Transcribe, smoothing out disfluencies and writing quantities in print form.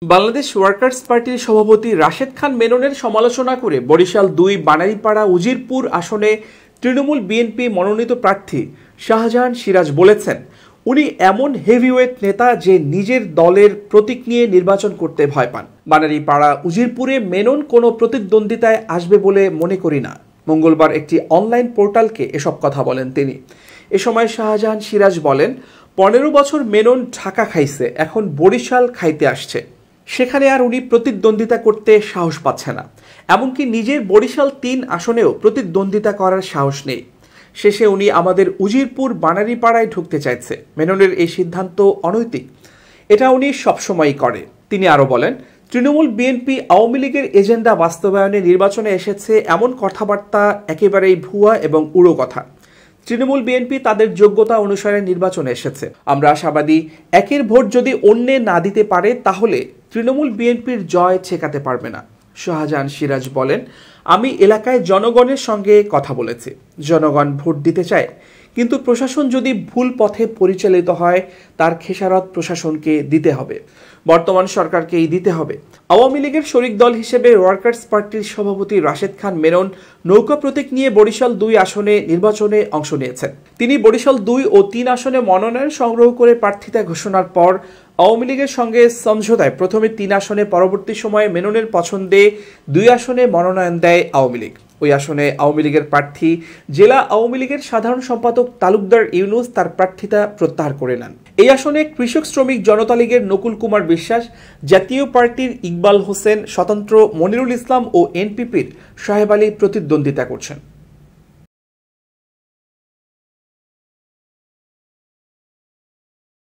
Bangladesh workers পার্টির সভাপতি রাশেদ খান মেননের সমালোচনা করে বরিশাল ২ বানারীপাড়া উজিরপুর আসনে তৃণমূল বিএনপি মনোনীত প্রার্থী শাহজাহান সিরাজ বলেছেন, উনি এমন হেভিওয়েট নেতা যে নিজের দলের প্রতীক নিয়ে নির্বাচন করতে ভয় পান। বানারীপাড়া উজিরপুরে মেনন কোনো প্রতিদ্বন্দ্বিতায় আসবে বলে মনে করি না। মঙ্গলবার একটি অনলাইন পোর্টালকে এসব কথা বলেন তিনি। এ সময় শাহজাহান সিরাজ বলেন, ১৫ বছর মেনন ঢাকা খাইছে, এখন বরিশাল খাইতে আসছে। সেখানে আর উনি প্রতিদ্বন্দ্বিতা করতে সাহস পাচ্ছে না। এমনকি নিজের বরিশাল ৩ আসনেও প্রতিদ্বন্দ্বিতা করার সাহস নেই। শেষে উনি আমাদের উজিরপুর বানারীপাড়ায় ঢুকতে চাইছে। মেননের এই সিদ্ধান্ত অনৈতিক, এটা উনি সবসময়ই করে। তিনি আরও বলেন, তৃণমূল বিএনপি আওয়ামী লীগের এজেন্ডা বাস্তবায়নে নির্বাচনে এসেছে এমন কথাবার্তা একেবারেই ভুয়া এবং উড়ো কথা। তৃণমূল বিএনপি তাদের যোগ্যতা অনুসারে নির্বাচনে এসেছে। আমরা আশাবাদী, একের ভোট যদি অন্যে না দিতে পারে তাহলে তৃণমূল বিএনপির জয় ঠেকাতে পারবে না। শাহজাহান সিরাজ বলেন, আমি এলাকায় জনগণের সঙ্গে কথা বলেছি। জনগণ ভোট দিতে চায়, কিন্তু প্রশাসন যদি ভুল পথে পরিচালিত হয় তার খেসারত প্রশাসনকে দিতে হবে, বর্তমান সরকারকেই দিতে হবে। আওয়ামী লীগের শরিক দল হিসেবে ওয়ার্কার্স পার্টির সভাপতি রাশেদ খান মেনন নৌকা প্রতীক নিয়ে বরিশাল ২ আসনে নির্বাচনে অংশ নিয়েছেন। তিনি বরিশাল ২ ও ৩ আসনে মনোনয়ন সংগ্রহ করে প্রার্থিতা ঘোষণার পর আওয়ামী লীগের সঙ্গে সমঝোতায় প্রথমে ৩ আসনে, পরবর্তী সময়ে মেননের পছন্দে ২ আসনে মনোনয়ন দেয় আওয়ামী লীগ। ওই আসনে আওয়ামী লীগের প্রার্থী জেলা আওয়ামী লীগের সাধারণ সম্পাদক তালুকদার ইউনুস তার প্রার্থিতা প্রত্যাহার করে নেন। এই আসনে কৃষক শ্রমিক জনতা লীগের নকুল কুমার বিশ্বাস, জাতীয় পার্টির ইকবাল হোসেন, স্বতন্ত্র মনিরুল ইসলাম ও এনপিপির সাহেব আলী প্রতিদ্বন্দ্বিতা করছেন।